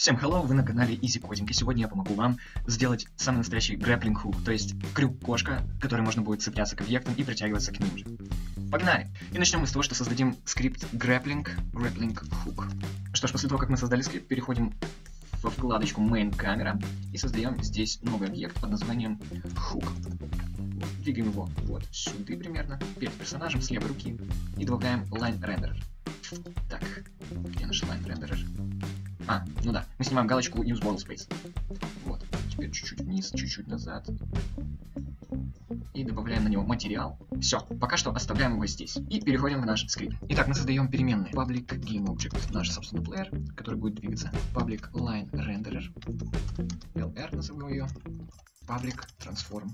Всем hello, вы на канале Easy Coding, и сегодня я помогу вам сделать самый настоящий grappling hook, то есть крюк-кошка, который можно будет цепляться к объектам и притягиваться к ним же. Погнали! И начнем мы с того, что создадим скрипт grappling hook. Что ж, после того, как мы создали скрипт, переходим во вкладочку main camera и создаем здесь новый объект под названием hook. Двигаем его вот сюда примерно, перед персонажем с левой руки и добавляем line renderer. Так, где наш line renderer? Ну да, мы снимаем галочку Use World Space. Вот, теперь чуть-чуть вниз, чуть-чуть назад. И добавляем на него материал. Все, пока что оставляем его здесь. И переходим в наш скрипт. Итак, мы создаем переменные public GameObject, наш, собственно, плеер, который будет двигаться. Public Line Renderer, LR назову ее. Public Transform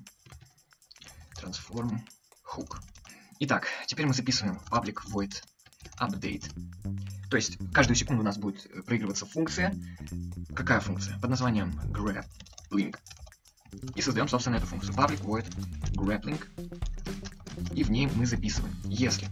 Hook. Итак, теперь мы записываем public void update. То есть каждую секунду у нас будет проигрываться функция. Какая функция? Под названием grappling. И создаем, собственно, эту функцию public void grappling. И в ней мы записываем, если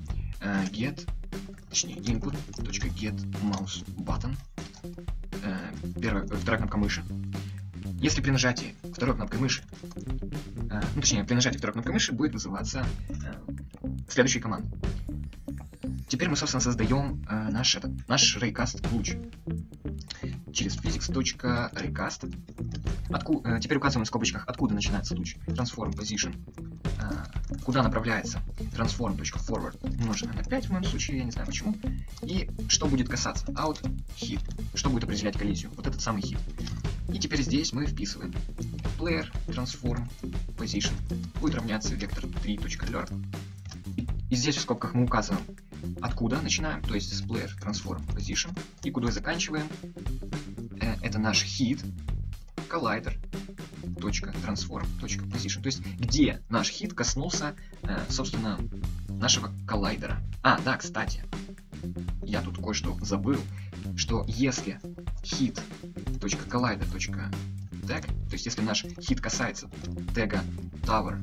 input.get mouse button, вторая кнопка мыши. Если при нажатии второй кнопкой мыши, при нажатии второй кнопкой мыши будет вызываться следующий команд. Теперь мы, собственно, создаем наш raycast луч через physics.raycast. Теперь указываем в скобочках, откуда начинается луч. Transform position. Куда направляется transform.forward умноженное на 5 в моем случае, я не знаю почему. И что будет касаться? Out hit. Что будет определять коллизию? Вот этот самый hit. И теперь здесь мы вписываем player transform position. Будет равняться vector 3.learn. И здесь в скобках мы указываем, откуда начинаем, то есть с player transform position, и куда заканчиваем. Это наш hit collider .transform.position, то есть где наш хит коснулся, собственно, нашего коллайдера. Да, кстати, я тут кое-что забыл, что если hit.collider.tag, то есть если наш хит касается тега tower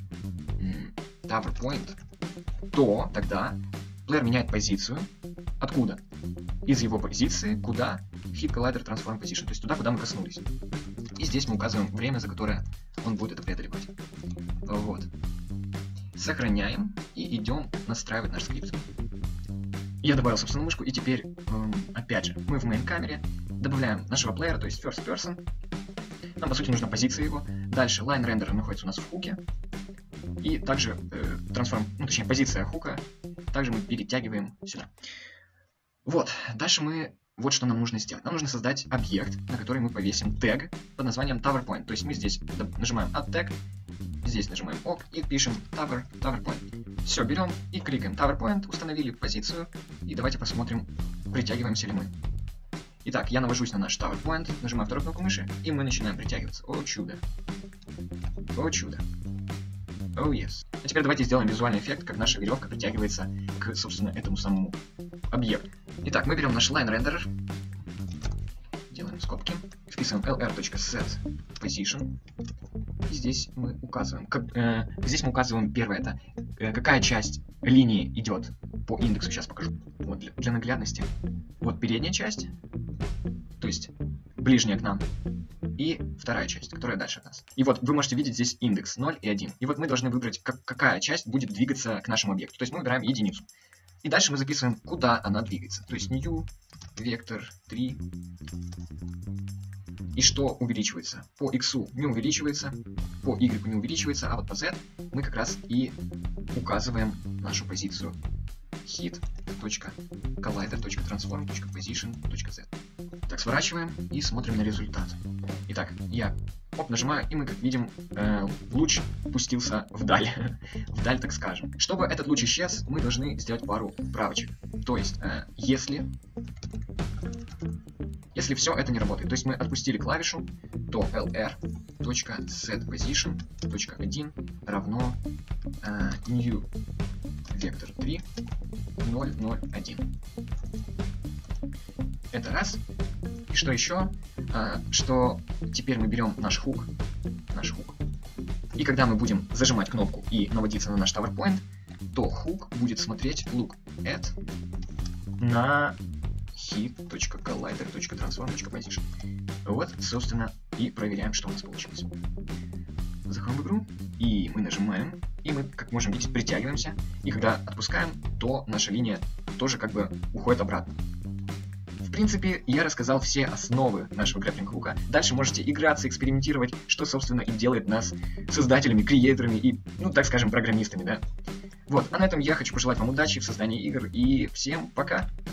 point, то тогда плеер меняет позицию. Откуда? Из его позиции, куда hit collider transform position, то есть туда, куда мы коснулись. И здесь мы указываем время, за которое он будет это преодолевать. Вот. Сохраняем и идем настраивать наш скрипт. Я добавил, собственно, мышку, и теперь, опять же, мы в main камере добавляем нашего плеера, то есть first person. Нам, по сути, нужна позиция его. Дальше line renderer находится у нас в хуке. И также позиция хука также мы перетягиваем сюда. Вот, дальше вот что нам нужно сделать. Нам нужно создать объект, на который мы повесим тег под названием tower point. То есть мы здесь нажимаем add tag, здесь нажимаем ок и пишем tower point. Все, берем и кликаем tower point, установили позицию, и давайте посмотрим, притягиваемся ли мы. Итак, я навожусь на наш tower point, нажимаю вторую кнопку мыши, и мы начинаем притягиваться. О чудо! О чудо! Oh yes. А теперь давайте сделаем визуальный эффект, как наша веревка притягивается к, собственно, этому самому объекту. Итак, мы берем наш line renderer, делаем скобки, вписываем lr.setPosition, и здесь мы указываем, первое, это какая часть линии идет по индексу, сейчас покажу, вот для наглядности. Вот передняя часть, то есть ближняя к нам, и вторая часть, которая дальше от нас. И вот вы можете видеть здесь индекс 0 и 1. И вот мы должны выбрать, какая часть будет двигаться к нашему объекту. То есть мы выбираем единицу. И дальше мы записываем, куда она двигается. То есть new vector 3. И что увеличивается? По x не увеличивается, по y не увеличивается, а вот по z мы как раз и указываем нашу позицию hit.collider.transform.position.z. Так, сворачиваем и смотрим на результат. Итак, я нажимаю, и мы, как видим, луч пустился вдаль. Вдаль, так скажем. Чтобы этот луч исчез, мы должны сделать пару правочек. То есть, если все это не работает, то есть мы отпустили клавишу, то lr.setPosition.1 равно new vector 3 001. Это раз. И что еще? Что теперь мы берем наш хук, и когда мы будем зажимать кнопку и наводиться на наш tower point, то хук будет смотреть look at на hit.collider.transform.position. Вот, собственно, и проверяем, что у нас получилось. Заходим в игру, и мы нажимаем, и мы, как можем видеть, притягиваемся, и когда отпускаем, то наша линия тоже как бы уходит обратно. В принципе, я рассказал все основы нашего грэпплинг-хука. Дальше можете играться, экспериментировать, что, собственно, и делает нас создателями, креаторами и, ну, так скажем, программистами, да. Вот, а на этом я хочу пожелать вам удачи в создании игр, и всем пока!